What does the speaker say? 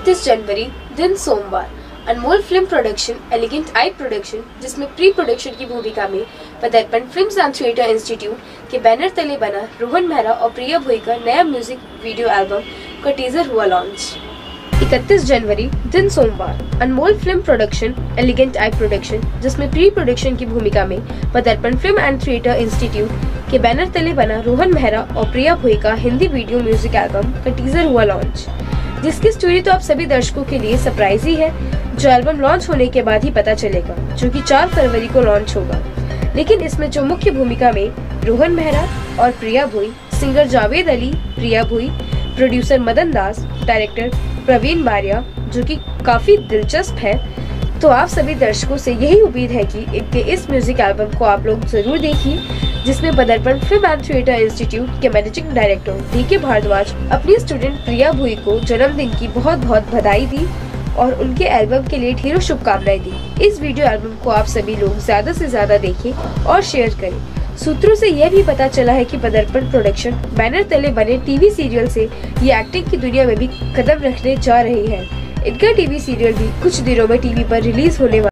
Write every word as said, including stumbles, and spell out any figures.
इकतीस जनवरी दिन सोमवार Anmol film production elegant eye production, जिसमें प्री प्रोडक्शन की भूमिका में Padarpan films and theatre institute के बैनर तले बना रोहन मेहरा और प्रिया भोई का नया म्यूजिक वीडियो एल्बम का टीजर हुआ लॉन्च। इकतीस जनवरी दिन सोमवार Anmol film production elegant eye production, जिसमें प्री प्रोडक्शन की भूमिका में Padarpan film and theatre institute के बैनर तले बना रोहन मेहरा और प्रिया भोई का हिंदी वीडियो म्यूजिक एल्बम का टीजर हुआ लॉन्च, जिसकी स्टोरी तो आप सभी दर्शकों के लिए सरप्राइज ही है, जो एल्बम लॉन्च होने के बाद ही पता चलेगा, जो कि चार फरवरी को लॉन्च होगा। लेकिन इसमें जो मुख्य भूमिका में रोहन मेहरा और Priya Bhoi, singer Javed Ali, Priya Bhoi, producer Madan Das, director Pravin Bariya, जो कि काफी दिलचस्प है। तो आप सभी दर्शकों से यही उम्मीद है कि इनके इस म्यूजिक एल्बम को आप लोग जरूर देखिए, जिसमें Padarpan film and theatre institute के managing director D K Bhardwaj अपनी स्टूडेंट प्रिया भोई को जन्मदिन की बहुत बहुत बधाई दी और उनके एल्बम के लिए ढेरों शुभकामनाएं दी। इस वीडियो एल्बम को आप सभी लोग ज्यादा से ज्यादा देखें और शेयर करें। सूत्रों से यह भी पता चला है कि पदार्पण प्रोडक्शन बैनर तले बने टीवी सीरियल से ये एक्टिंग की दुनिया में भी कदम रखने जा रही है। इनका टीवी सीरियल भी कुछ दिनों में टीवी पर रिलीज होने वाला